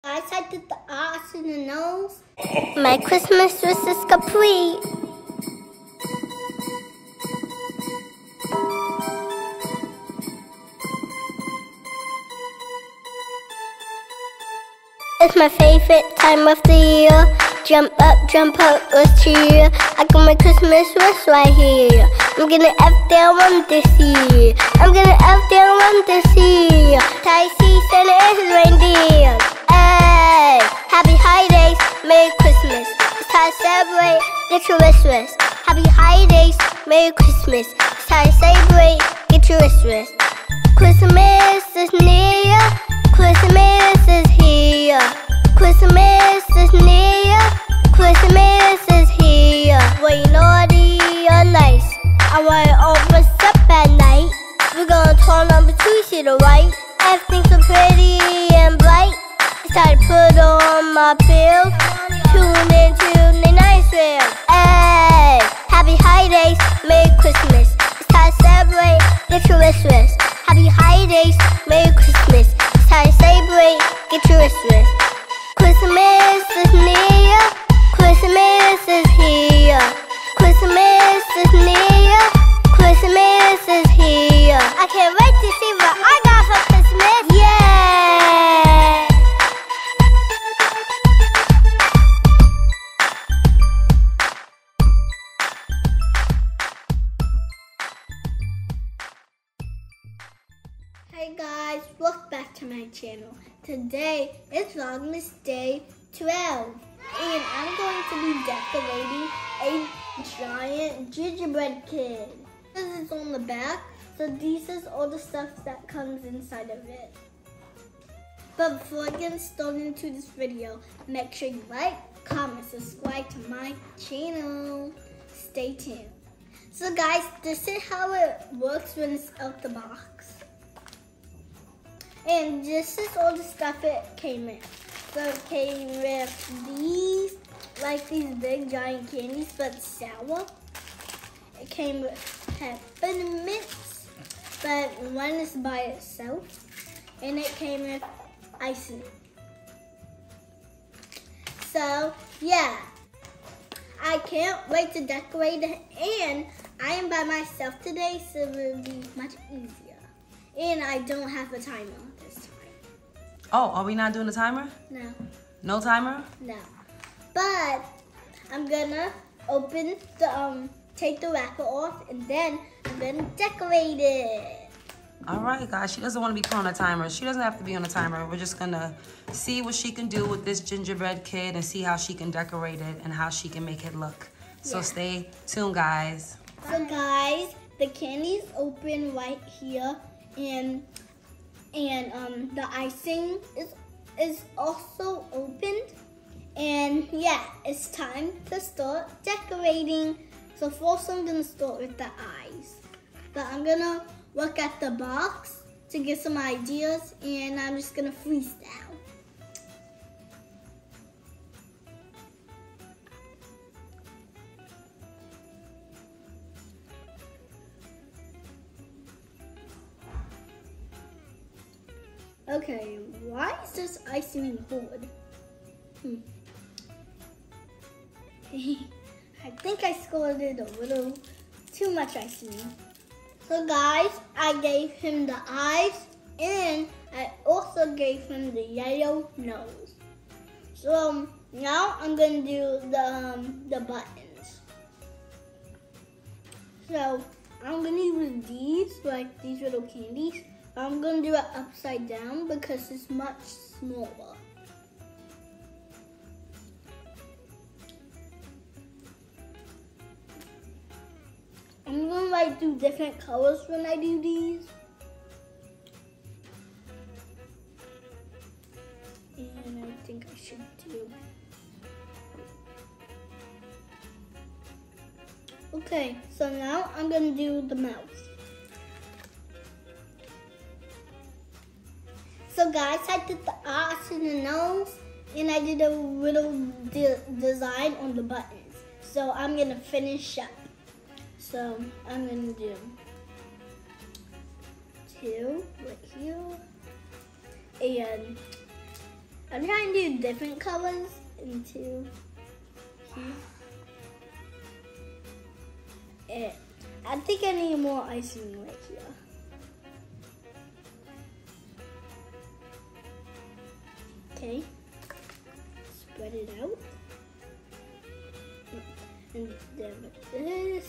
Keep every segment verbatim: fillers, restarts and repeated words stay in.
I did the eyes and the nose. My Christmas wish is complete. It's my favorite time of the year. Jump up, jump up, let's cheer. I got my Christmas wish right here. I'm gonna F down one this year. I'm gonna F down one this year. Ty C, Santa and his reindeer. Hey, happy holidays, Merry Christmas. It's time to celebrate, get your wish list. Happy holidays, Merry Christmas. It's time to celebrate, get your wish list. Christmas is near, Christmas is here. Christmas is near, Christmas is here. Were you naughty or nice? I wanna open up at night. We're gonna turn on the two to the right. Everything's so pretty and bright. It's time to put on my pills. Tune into the nice rail. Hey, happy holidays, Merry Christmas. It's time to celebrate, get your wish list. Happy holidays, Merry Christmas. It's time to celebrate, get your wish list. Christmas is near, Christmas is here. Christmas is near, Christmas is here. I can't wait to see what I got for Christmas. Yay! Hey guys, welcome back to my channel. Today is Vlogmas Day twelve, and I'm going to be decorating a giant gingerbread kid. This is on the back, so this is all the stuff that comes inside of it. But before I get started into this video, make sure you like, comment, subscribe to my channel. Stay tuned. So guys, this is how it works when it's out the box. And this is all the stuff it came in. So it came with these, like these big giant candies, but sour. It came with peppermints, but one is by itself. And it came with icing. So yeah, I can't wait to decorate it. And I am by myself today, so it will be much easier. And I don't have a timer this time. Oh, are we not doing a timer? No. No timer? No. But I'm gonna open the, um, take the wrapper off, and then I'm gonna decorate it. All right, guys. She doesn't want to be put on a timer. She doesn't have to be on a timer. We're just gonna see what she can do with this gingerbread kid and see how she can decorate it and how she can make it look. So yeah. Stay tuned, guys. So guys, the candy's open right here. And and um, the icing is is also opened, and yeah, it's time to start decorating. So first, I'm gonna start with the eyes, but I'm gonna look at the box to get some ideas, and I'm just gonna freestyle. Okay, why is this icing hard? Hmm. I think I scored it a little too much icing. So guys, I gave him the eyes, and I also gave him the yellow nose. So um, now I'm gonna do the um, the buttons. So I'm gonna use these, like these little candies. I'm going to do it upside down because it's much smaller. I'm going to like do different colors when I do these. And I think I should do. Okay, so now I'm going to do the mouth. So guys, I did the eyes and the nose, and I did a little de design on the buttons. So I'm gonna finish up. So I'm gonna do two right here, and I'm trying to do different colors into here. And I think I need more icing right here. Okay, spread it out. And then like this.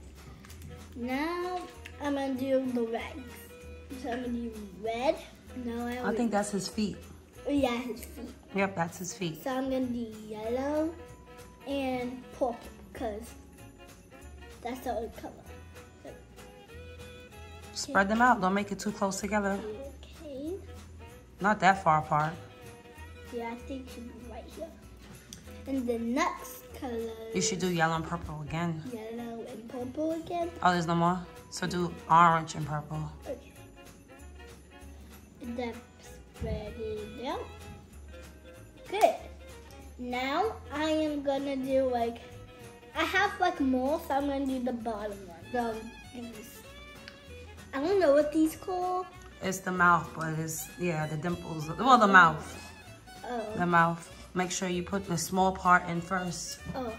Now I'm gonna do the reds. So I'm gonna do red. No, I, I think that's his feet. Yeah, his feet. Yep, that's his feet. So I'm gonna do yellow and purple because that's the old color. So, Spread them out. Don't make it too close together. okay. Not that far apart. Yeah, I think it should be right here. And the next color. You should do yellow and purple again. Yellow and purple again. Oh, there's no more? So do orange and purple. Okay. And then spread it out. Good. Now I am gonna do like, I have like more, so I'm gonna do the bottom one. So these, I don't know what these call. It's the mouth, but it's, yeah, the dimples. Well, the mouth. Oh. The mouth. Make sure you put the small part in first. Oh.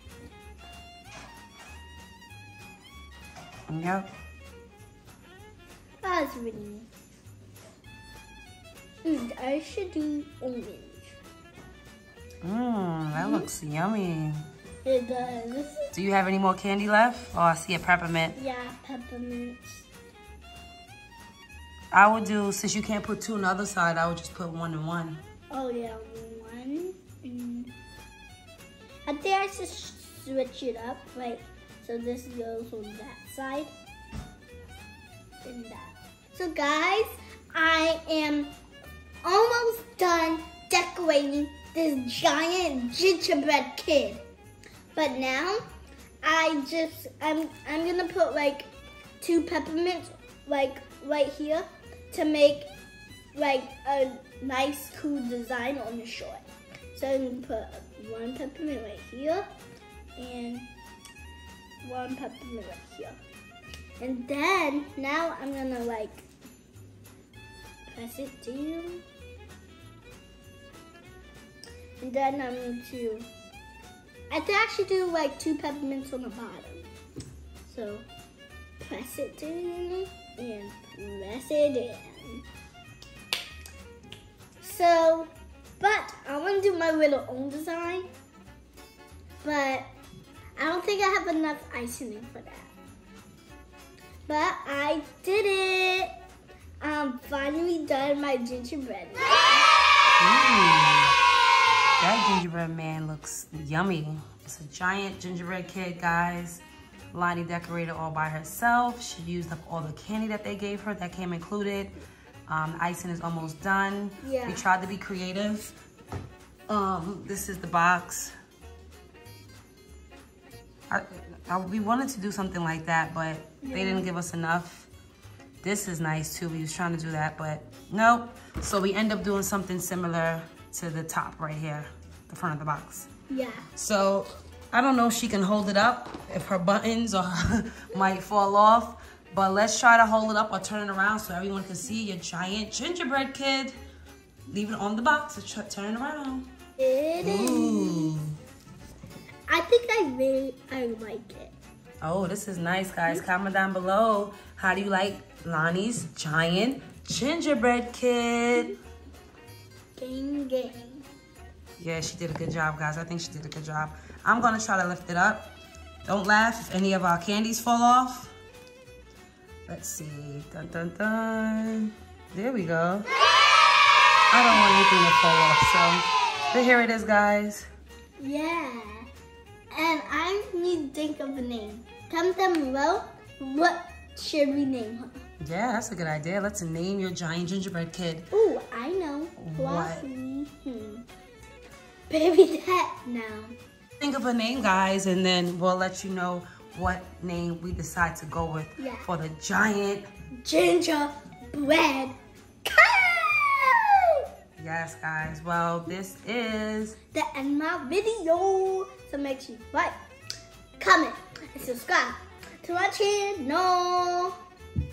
Yep. That's really neat. Mm, I should do orange. Mmm, that looks yummy. It does. Do you have any more candy left? Oh, I see a peppermint. Yeah, peppermints. I would do, since you can't put two on the other side, I would just put one and one. Oh yeah, one. And I think I should switch it up, like, so this goes on that side. And that. So guys, I am almost done decorating this giant gingerbread kid. But now, I just, I'm, I'm gonna put like two peppermints, like right here, to make like a nice cool design on the short. So I'm gonna put one peppermint right here, and one peppermint right here. And then, now I'm gonna like, press it down. And then I'm going to, I think I should do like two peppermints on the bottom. So, press it down and press it in. So, but I want to do my little own design. But I don't think I have enough icing for that. But I did it. I'm finally done my gingerbread. Mm. That gingerbread man looks yummy. It's a giant gingerbread kid, guys. Lonnie decorated all by herself. She used up all the candy that they gave her that came included. Um, the icing is almost done. Yeah. We tried to be creative. Um, this is the box. I, I, we wanted to do something like that, but yeah. They didn't give us enough. This is nice too. We was trying to do that, but nope. So we end up doing something similar to the top right here, the front of the box. Yeah. So I don't know if she can hold it up, if her buttons or might fall off, but let's try to hold it up or turn it around so everyone can see your giant gingerbread kid. Leave it on the box and turn it around. It Ooh. is. I think I really, I like it. Oh, this is nice, guys. Comment down below. How do you like Lonnie's giant gingerbread kid? Gang, gang. Yeah, she did a good job, guys. I think she did a good job. I'm gonna try to lift it up. Don't laugh if any of our candies fall off. Let's see. Dun, dun, dun. There we go. I don't want anything to fall off, so but here it is, guys. Yeah. And I need to think of a name. Comment down below, what should we name her? Yeah, that's a good idea. Let's name your giant gingerbread kid. Ooh, I know. What? Fluffy. Hmm. Baby that now. Think of a name, guys, and then we'll let you know what name we decide to go with yeah. for the giant gingerbread kid. Yes, guys. Well, this is the end of my video. So make sure you like, comment, and subscribe to our channel.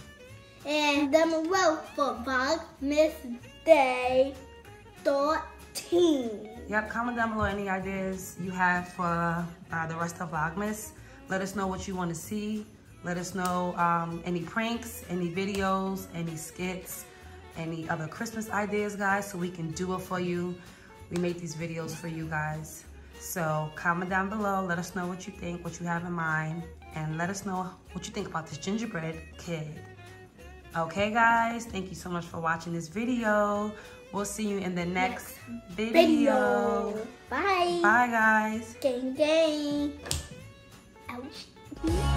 And down below for Vlogmas Day. Dot team. Yep, comment down below any ideas you have for uh, the rest of Vlogmas. Let us know what you want to see. Let us know um, any pranks, any videos, any skits, any other Christmas ideas, guys, so we can do it for you. We make these videos for you guys. So comment down below. Let us know what you think, what you have in mind, and let us know what you think about this gingerbread kid. Okay, guys, thank you so much for watching this video. We'll see you in the next, next video. video. Bye. Bye, guys. Gang, gang. Ouch.